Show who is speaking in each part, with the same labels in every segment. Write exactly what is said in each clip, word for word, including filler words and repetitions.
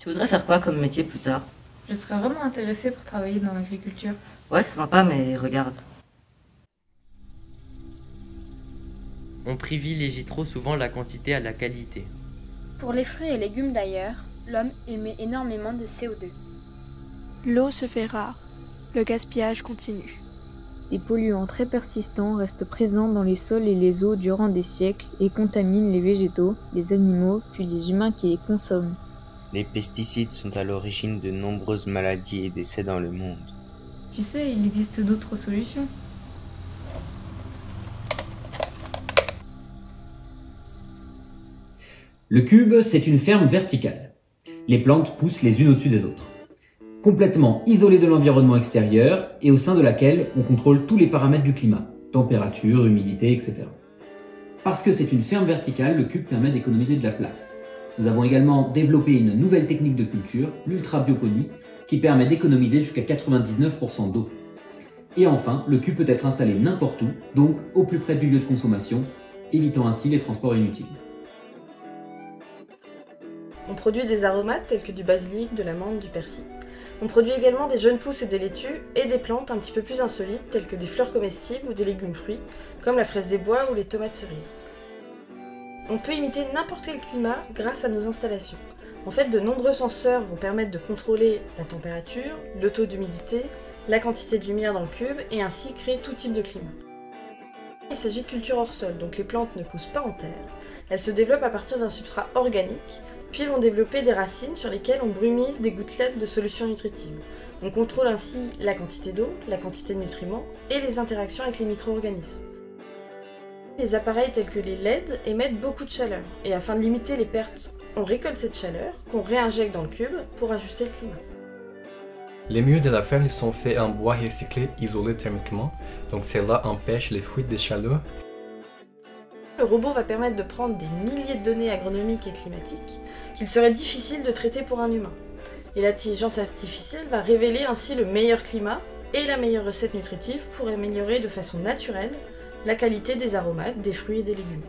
Speaker 1: voudrais faire quoi comme métier plus tard?
Speaker 2: Je serais vraiment intéressée pour travailler dans l'agriculture.
Speaker 1: Ouais, c'est sympa, mais regarde.
Speaker 3: On privilégie trop souvent la quantité à la qualité.
Speaker 4: Pour les fruits et légumes d'ailleurs, l'homme émet énormément de C O deux.
Speaker 5: L'eau se fait rare. Le gaspillage continue.
Speaker 6: Des polluants très persistants restent présents dans les sols et les eaux durant des siècles et contaminent les végétaux, les animaux, puis les humains qui les consomment.
Speaker 7: Les pesticides sont à l'origine de nombreuses maladies et décès dans le monde.
Speaker 2: Tu sais, il existe d'autres solutions.
Speaker 8: Le cube, c'est une ferme verticale. Les plantes poussent les unes au-dessus des autres. Complètement isolée de l'environnement extérieur et au sein de laquelle on contrôle tous les paramètres du climat, température, humidité, et cetera. Parce que c'est une ferme verticale, le cube permet d'économiser de la place. Nous avons également développé une nouvelle technique de culture, l'ultra-bioponie, qui permet d'économiser jusqu'à quatre-vingt-dix-neuf pour cent d'eau. Et enfin, le cube peut être installé n'importe où, donc au plus près du lieu de consommation, évitant ainsi les transports inutiles.
Speaker 9: On produit des aromates tels que du basilic, de la menthe, du persil. On produit également des jeunes pousses et des laitues et des plantes un petit peu plus insolites telles que des fleurs comestibles ou des légumes fruits, comme la fraise des bois ou les tomates cerises. On peut imiter n'importe quel climat grâce à nos installations. En fait, de nombreux senseurs vont permettre de contrôler la température, le taux d'humidité, la quantité de lumière dans le cube et ainsi créer tout type de climat. Il s'agit de culture hors sol, donc les plantes ne poussent pas en terre. Elles se développent à partir d'un substrat organique, puis vont développer des racines sur lesquelles on brumise des gouttelettes de solutions nutritives. On contrôle ainsi la quantité d'eau, la quantité de nutriments et les interactions avec les micro-organismes. Les appareils tels que les L E D émettent beaucoup de chaleur, et afin de limiter les pertes, on récolte cette chaleur, qu'on réinjecte dans le cube pour ajuster le climat.
Speaker 10: Les murs de la ferme sont faits en bois recyclé isolé thermiquement, donc cela empêche les fuites de chaleur.
Speaker 9: Le robot va permettre de prendre des milliers de données agronomiques et climatiques qu'il serait difficile de traiter pour un humain. Et l'intelligence artificielle va révéler ainsi le meilleur climat et la meilleure recette nutritive pour améliorer de façon naturelle la qualité des aromates, des fruits et des légumes.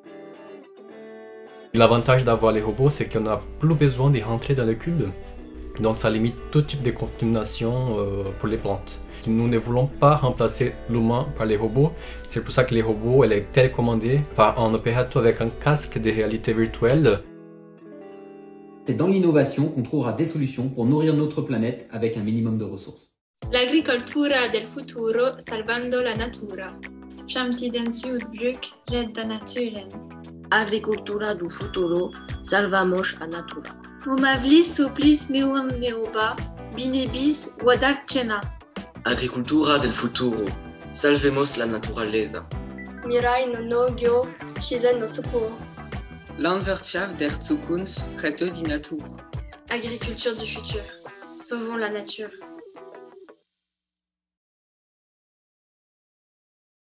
Speaker 10: L'avantage d'avoir les robots, c'est qu'on n'a plus besoin de rentrer dans le cube. Donc ça limite tout type de contamination euh, pour les plantes. Nous ne voulons pas remplacer l'humain par les robots. C'est pour ça que les robots elle est télécommandés par un opérateur avec un casque de réalité virtuelle.
Speaker 8: C'est dans l'innovation qu'on trouvera des solutions pour nourrir notre planète avec un minimum de ressources.
Speaker 11: L'agricoltura del futuro salvando la natura. Framtidens jordbruk rädda naturen.
Speaker 12: Agricultura do futuro salvamos a natura.
Speaker 11: Momavlis suplis meum neoba, binebis guadarcena.
Speaker 13: Agricultura del futuro, salvemos la naturaleza.
Speaker 14: Mirai no nogyo, shizen no sukuro.
Speaker 15: Landwirtschaft der Zukunft, rette die Natur.
Speaker 14: Agriculture du futur, sauvons la nature.